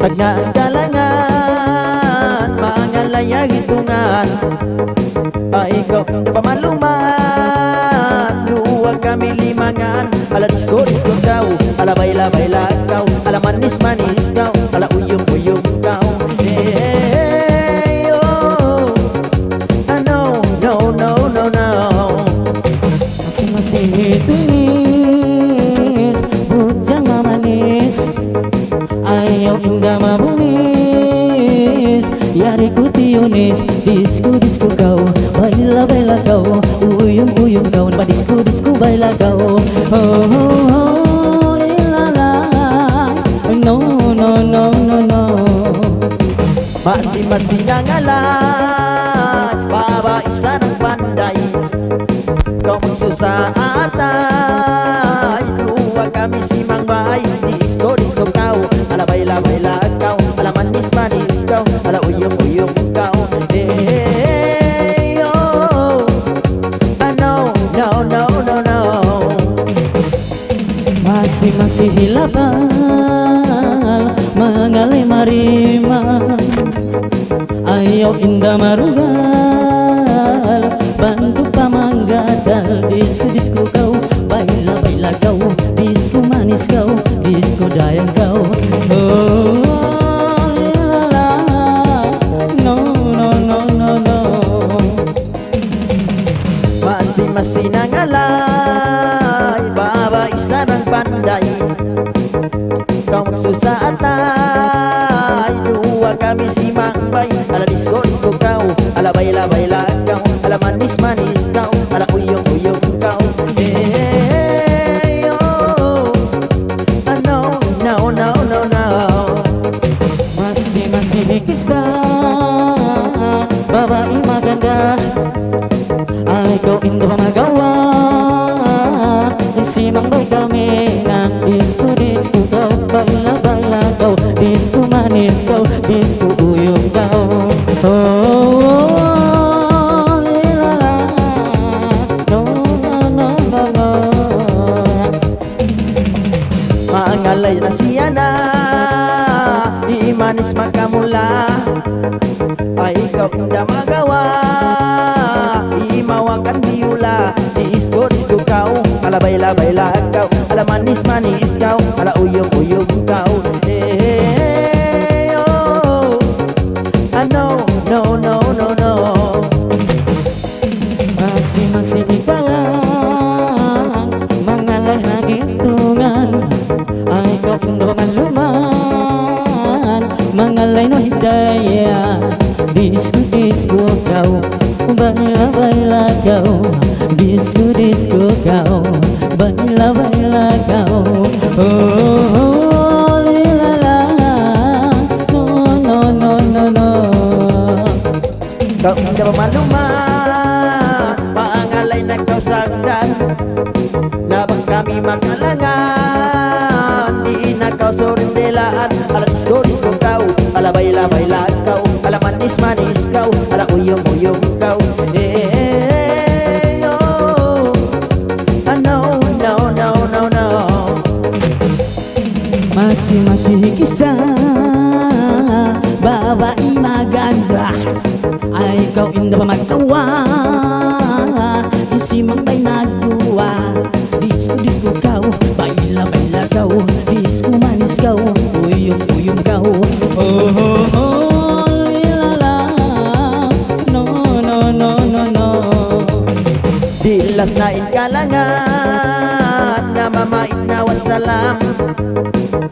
Galangan mga layag hitungan ay ikaw na pamaluman. Luwag kami limangan. Ala disco disco kau, ala baila baila kau, ala manis manis kau, ala uyum uyum kau. Hey oh, no no no no no. Masing-masing tulis bujang manis, ayaw indah mabunis. Yari kuti Yunis, disco disco kau, baila baila kau, uyum uyum kau, ba disco disco baila kau. Oh oh oh, la la, no no no no no. Masing-masing nangalan, baba isa ng panday. Kau susah atay, dua kami simang bay. Disco disco kau, ala baila baila kau, ala manis manis kau, ala uyum uyum kau. Hey oh, no no no no no. Masing-masing hilapan mengalih marima, ayo indah marugal, bantu pamanggadal. Disco disco kau, baila baila kau, disco manis kau, disco dayang kau. Oh la la, no no no no no. Masing-masing nangalay, baba isa ng panday. Kau susah atay, dua kami simang bay. Ala disco disco kau, ala baila baila kau, ala manis manis kau, ala uyum uyum kau. Hey oh, no no no no no. Masing-masing kisah babae maganda, ay kau indah pamagawa. Simang bay kami ng disco disco kau, baila baila kau, disco manis kau, disco uyum kau. Oh la la, no no no no no. Mangalay na siya na, di manis makamula. Ay ikaw indah magawa, imawakan biula. Disco disco kau, ala baila baila kau, ala manis manis kau, ala uyum uyum kau. Hey oh, no no no no no. Masing-masing ikalang mengalah hitungan, ay kau indah pamaluman, mengalay no hidayah. Disco disco kau, baila baila kau, disco disco kau, baila baila kau. Oh oh la la, no no no no no. Kau indah pamaluman, pangalay na kau sagdan. Labang kami makalangan, di na kau sorindelaan. Ala disco disco kau, ala baila baila kau, ala manis manis kau, ala uyum uyum kau. Hey oh, no no no no no. Masing-masing kisah babae maganda, ay kau indah pamagawa. Simang bay nagduwa, disco disco kau, baila baila kau, disco manis kau, uyum uyum kau. Oh oh oh la la, no no no no no. Dilas na kalangan, na mamait na wasalam.